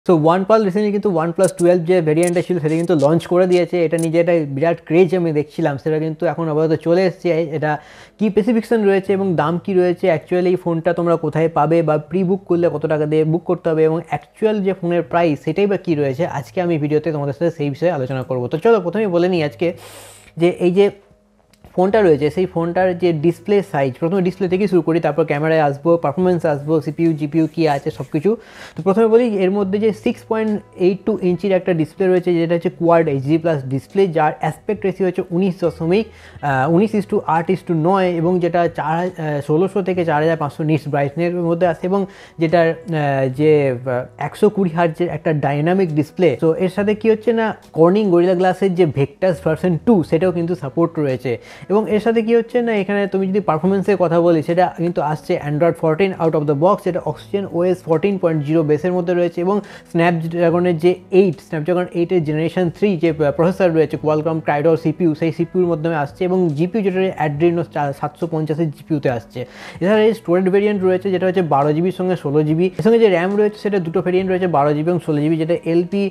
So OnePlus recently কিন্তু OnePlus 12 যে ভেরিয়েন্টটা ছিল সেটা কিন্তু লঞ্চ করে দিয়েছে। এটা নিজে একটা বিরাট ক্রেজ আমি দেখছিলাম, সেটা কিন্তু এখন আপাতত চলে এসেছে। এটা কী স্পেসিফিকেশন রয়েছে এবং দাম কী রয়েছে, অ্যাকচুয়ালি এই ফোনটা তোমরা কোথায় পাবে বা প্রি বুক করলে কত টাকা দিয়ে বুক করতে হবে এবং অ্যাকচুয়াল যে ফোনের প্রাইস সেটাই বা কী রয়েছে, আজকে আমি ভিডিওতে তোমাদের সাথে সেই বিষয়ে আলোচনা করবো। তো চলো প্রথমেই বলে নিই আজকে যে এই যে ফোনটা রয়েছে সেই ফোনটার যে ডিসপ্লে সাইজ, প্রথমে ডিসপ্লে থেকেই শুরু করি, তারপর ক্যামেরায় আসবো, পারফরমেন্স আসবো, সিপিইউ জিপিইউ কী আছে সব কিছু। তো প্রথমে বলি এর মধ্যে যে 6.82 ইঞ্চির একটা ডিসপ্লে রয়েছে, যেটা হচ্ছে কোয়াড এইচডি প্লাস ডিসপ্লে, যার অ্যাসপেক্ট রেশিও হচ্ছে 19:8:9 এবং যেটা 1600 থেকে 4500 নিটস ব্রাইটনেসের মধ্যে আসে এবং যেটার যে 120 হার্টজের একটা ডাইনামিক ডিসপ্লে। তো এর সাথে কি হচ্ছে না, কর্নিং গরিলা গ্লাসের যে ভেক্টাস ভার্সন 2 সেটাও কিন্তু সাপোর্ট রয়েছে এবং এর সাথে কি হচ্ছে না, এখানে তুমি যদি পারফরমেন্সের কথা বলি সেটা কিন্তু আসছে Android 14 out of the box, যেটা অক্সিজেন ওএস 14.0 বেসের মধ্যে রয়েছে এবং স্ন্যাপড্রাগনের যে স্ন্যাপড্রাগন 8-এর জেনারেশন 3 যে প্রসেসর রয়েছে কোয়ালকম ক্রাইডর সিপিইউ, সেই সিপিইউর মাধ্যমে আসছে এবং জিপিইউ যেটা অ্যাড্রিনো 750 জিপিইউতে আসছে। এছাড়া এই স্টোরেজ ভেরিয়েন্ট রয়েছে যেটা হচ্ছে 12 জিবির সঙ্গে 16 জিবি, এর সঙ্গে যে র্যাম রয়েছে সেটা দুটো ভেরিয়েন্ট রয়েছে 12 জিবি এবং 16 জিবি, যেটা এলপি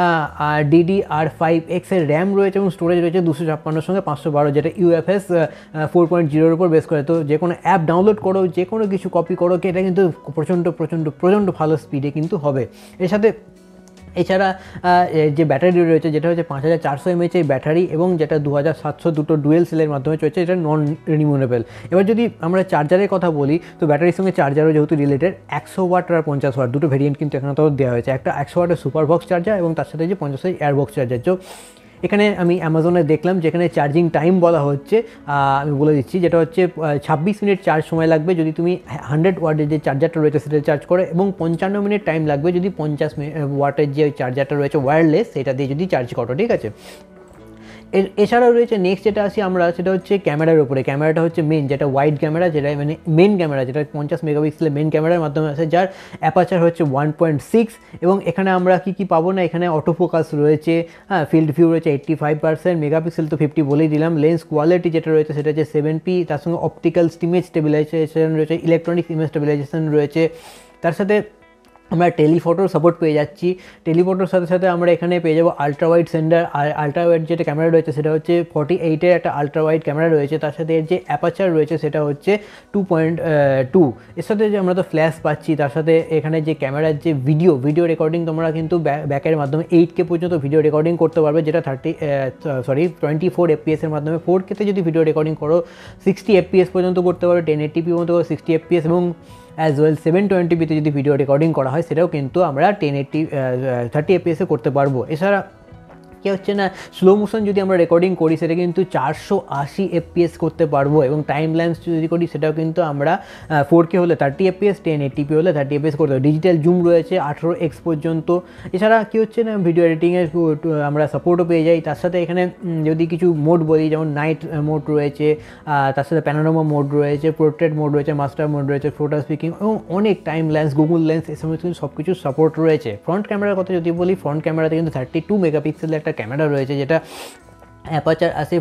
DDR5X এর র্যাম রয়েছে এবং স্টোরেজ রয়েছে 256 সঙ্গে 512, যেটা UFS 4.0 উপর বেস করে। তো যে কোনো অ্যাপ ডাউনলোড করো, যে কোনো কিছু কপি করো, এটা কিন্তু প্রচণ্ড ভালো স্পিডে কিন্তু হবে। এর সাথে এছাড়া যে ব্যাটারি রয়েছে যেটা হচ্ছে 5400 mAh এর ব্যাটারি এবং যেটা 2700 দুটো ডুয়েল সেলের মাধ্যমে চলছে, এটা নন রিমুভেবল। এবার যদি আমরা চার্জারের কথা বলি তো ব্যাটারির সঙ্গে চার্জারও যেহেতু রিলেটেড, 100 ওয়াট আর 50 ওয়াট দুটো ভেরিয়েন্ট কিন্তু এখানে তো দেওয়া হয়েছে, একটা 100 ওয়াটের সুপার বক্স চার্জার এবং তার সাথে যে 50 এয়ারবক্স চার্জার। তো এখানে আমি অ্যামাজনে দেখলাম যেখানে চার্জিং টাইম বলা হচ্ছে, আমি বলে দিচ্ছি, যেটা হচ্ছে 26 মিনিট চার্জ সময় লাগবে যদি তুমি 100 ওয়াটের যে চার্জারটা রয়েছে সেটা চার্জ করো এবং 55 মিনিট টাইম লাগবে যদি 50 ওয়াটের যে চার্জারটা রয়েছে ওয়্যারলেস সেটা দিয়ে যদি চার্জ করো, ঠিক আছে। এছাড়াও রয়েছে নেক্সট যেটা আসি আমরা, সেটা হচ্ছে ক্যামেরার উপরে। ক্যামেরাটা হচ্ছে মেন, যেটা ওয়াইড ক্যামেরা, যেটা মানে মেন ক্যামেরা, যেটা 50 মেগাপিক্সেলের মেন ক্যামেরার মাধ্যমে আছে, যার অ্যাপারচার হচ্ছে 1.6 এবং এখানে আমরা কি পাবো না, এখানে অটো ফোকাস রয়েছে, হ্যাঁ, ফিল্ড ভিউ রয়েছে 85%, মেগাপিক্সেল তো 50 বলেই দিলাম। লেন্স কোয়ালিটি যেটা রয়েছে সেটা হচ্ছে 7P, তার সঙ্গে অপটিক্যাল ইমেজ স্টেবিলাইজেশন রয়েছে, ইলেকট্রনিক্স ইমেজ স্টেবিলাইজেশন রয়েছে, তার সাথে আমরা টেলিফটোর সাপোর্ট পেয়ে যাচ্ছি। টেলিফটোর সাথে সাথে আমরা এখানে পেয়ে যাবো আলট্রা ওয়াইড সেন্টার, আর আলট্রা ওয়াইড যেটা ক্যামেরা রয়েছে সেটা হচ্ছে 48-এর একটা আলট্রা ওয়াইড ক্যামেরা রয়েছে, তার সাথে এর যে অ্যাপারচার রয়েছে সেটা হচ্ছে 2.2। এর সাথে যে আমরা তো ফ্ল্যাশ পাচ্ছি, তার সাথে এখানে যে ক্যামেরার যে ভিডিও রেকর্ডিং তোমরা কিন্তু ব্যাকের মাধ্যমে 8K পর্যন্ত ভিডিও রেকর্ডিং করতে পারবে, যেটা 24 FPS এর মাধ্যমে। 4K-তে যদি ভিডিও রেকর্ডিং করো 60 FPS পর্যন্ত করতে পারো, 1080p পর্যন্ত 60 FPS এবং অ্যাজ ওয়েল 720p-তে যদি ভিডিও রেকর্ডিং করা হয় সেটাও কিন্তু আমরা 30 FPS-এ করতে পারবো। এছাড়া কী হচ্ছে না, স্লো মোশন যদি আমরা রেকর্ডিং করি সেটা কিন্তু 480 FPS করতে পারবো এবং টাইম ল্যান্স যদি করি সেটাও কিন্তু আমরা 4K হলে 30 FPS, 1080p হলে 30 FPS করতে পারবো। ডিজিটাল জুম রয়েছে 18x পর্যন্ত। এছাড়া কী হচ্ছে না, ভিডিও এডিটিংয়ের আমরা সাপোর্টও পেয়ে যাই। তার সাথে এখানে যদি কিছু মোড বলি, যেমন নাইট মোড রয়েছে, তার সাথে প্যানোরামা মোড রয়েছে, পোর্ট্রেট মোড রয়েছে, মাস্টার মোড রয়েছে, ফটো স্পিকিং এবং অনেক টাইম ল্যান্স, গুগল লেন্স, এই সমস্ত কিন্তু সব কিছু সাপোর্ট রয়েছে। ফ্রন্ট ক্যামেরার কথা যদি বলি, ফ্রন্ট ক্যামেরাতে কিন্তু 32 মেগাপিক্সেলের একটা ক্যামেরা রয়েছে, যেটা অ্যাপারচার আসে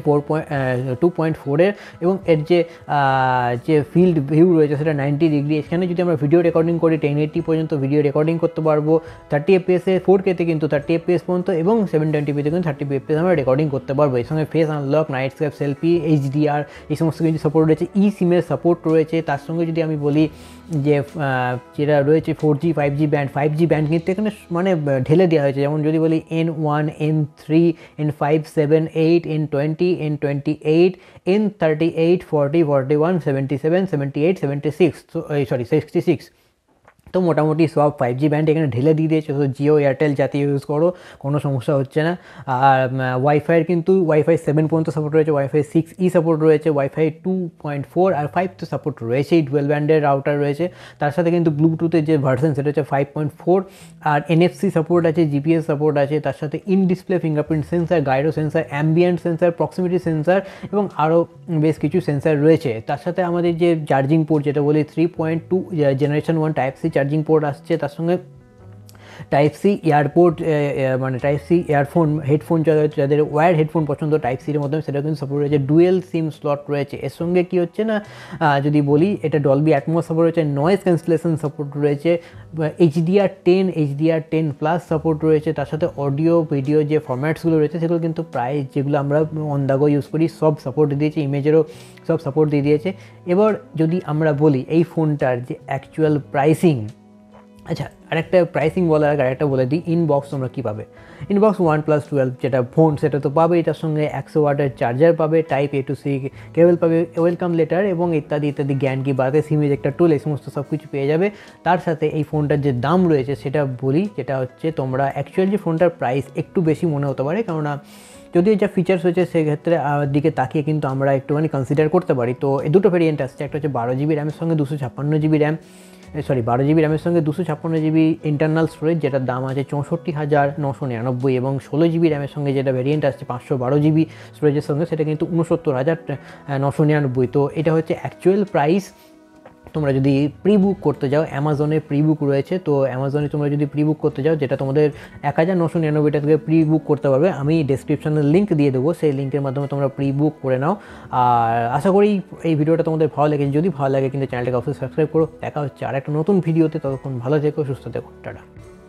2.4-এর এবং এর যে ফিল্ড ভিউ রয়েছে সেটা 90 ডিগ্রি। এখানে যদি আমরা ভিডিও রেকর্ডিং করি 1080 পর্যন্ত ভিডিও রেকর্ডিং করতে পারবো, 30 FPS-এ, 4K-তে কিন্তু 30 FPS পর্যন্ত এবং 720p-তে কিন্তু 30 FPS আমরা রেকর্ডিং করতে পারবো। এর সঙ্গে face unlock, nightscape, selfie, HDR এই সমস্ত কিছু সাপোর্ট রয়েছে। সিমের সাপোর্ট রয়েছে। তার সঙ্গে যদি আমি বলি যে যেটা রয়েছে 4G 5G ব্যান্ড কিন্তু এখানে মানে ঢেলে দেওয়া হয়েছে, যেমন যদি বলি N1, N3, N5, 7, 8, N20, N28, N38, 40, 41, 77, 78, 76, 66। তো মোটামুটি সব 5G ব্যান্ড এখানে ঢেলে দিয়ে দিয়েছে। তো জিও, এয়ারটেল যাতে ইউজ করো কোনো সমস্যা হচ্ছে না। আর ওয়াইফাইয়ের কিন্তু ওয়াইফাই 7 পর্যন্ত সাপোর্ট রয়েছে, ওয়াইফাই 6E সাপোর্ট রয়েছে, ওয়াইফাই 2.4 আর 5 তো সাপোর্ট রয়েছেই, ডুয়েল ব্যান্ডের রাউটার রয়েছে। তার সাথে কিন্তু ব্লুটুথের যে ভার্সন সেটা হচ্ছে 5.4 আর NFC সাপোর্ট আছে, GPS সাপোর্ট আছে, তার সাথে in display fingerprint sensor, gyro sensor, ambient sensor, proximity sensor এবং আরও বেশ কিছু সেন্সার রয়েছে। তার সাথে আমাদের যে চার্জিং পোর্ট যেটা বলি 3.2 generation 1 type C charging port আসছে, তার সঙ্গে টাইপ সি এয়ারপোর্ট মানে টাইপ সি ইয়ারফোন হেডফোন যাদের ওয়্যার হেডফোন পছন্দ টাইপ সির মাধ্যমে সেটা কিন্তু সাপোর্ট রয়েছে, ডুয়েল সিম স্লট রয়েছে। এর সঙ্গে কী হচ্ছে না যদি বলি এটা ডলবি অ্যাটমস সাপোর্ট রয়েছে, নয়েজ ক্যান্সেলেশন সাপোর্ট রয়েছে, HDR10 প্লাস সাপোর্ট রয়েছে, তার সাথে অডিও ভিডিও যে ফরম্যাটসগুলো রয়েছে সেগুলো কিন্তু প্রায় যেগুলো আমরা অন দ্য গো ইউজ করি সব সাপোর্ট দিয়েছে, ইমেজেরও সব সাপোর্ট দিয়ে দিয়েছে। এবার যদি আমরা বলি এই ফোনটার যে অ্যাকচুয়াল প্রাইসিং, আচ্ছা আরেকটা প্রাইসিং বলার আগে আরেকটা বলে দিই, ইনবক্স তোমরা কী পাবে। ইনবক্স OnePlus 12 যেটা ফোন সেটা তো পাবেই, তার সঙ্গে 100 ওয়াটের চার্জার পাবে, type A to C cable পাবে, ওয়েলকাম লেটার এবং ইত্যাদি ইত্যাদি, জ্ঞান কি বাড়াতে সিমেজ একটা টুল, এই সমস্ত সব কিছু পেয়ে যাবে। তার সাথে এই ফোনটার যে দাম রয়েছে সেটা বলি, যেটা হচ্ছে তোমরা অ্যাকচুয়াল যে ফোনটার প্রাইস একটু বেশি মনে হতে পারে, কেননা যদিও যা ফিচার্স হয়েছে সেক্ষেত্রে দিকে তাকিয়ে কিন্তু আমরা একটুখানি কনসিডার করতে পারি। তো এই দুটো ভেরিয়েন্ট আসছে, একটা হচ্ছে 12GB র্যামের সঙ্গে 256GB র্যাম, 12GB র্যামের সঙ্গে 256GB ইন্টারনাল স্টোরেজ, যেটার দাম আছে 64,999, এবং 16GB র্যামের সঙ্গে যেটা ভেরিয়েন্ট আসছে 512GB স্টোরেজের সঙ্গে সেটা কিন্তু 69,999। তো এটা হচ্ছে অ্যাকচুয়াল প্রাইস। তোমরা যদি প্রি বুক করতে যাও, অ্যামাজনে প্রি বুক রয়েছে, তো অ্যামাজনে তোমরা যদি প্রি বুক করতে যাও যেটা তোমাদের 1999 থেকে প্রি বুক করতে পারবে, আমি ডেসক্রিপশানে লিঙ্ক দিয়ে দেবো, সেই লিঙ্কের মাধ্যমে তোমরা প্রি বুক করে নাও। আর আশা করি এই ভিডিওটা তোমাদের ভালো লেগেছে, যদি ভালো লাগে কিন্তু চ্যানেলটাকে অবশ্যই সাবস্ক্রাইব করো। দেখা হচ্ছে আর একটা নতুন ভিডিওতে, ততক্ষণ ভালো থেকো, সুস্থ থেকো, টাটা।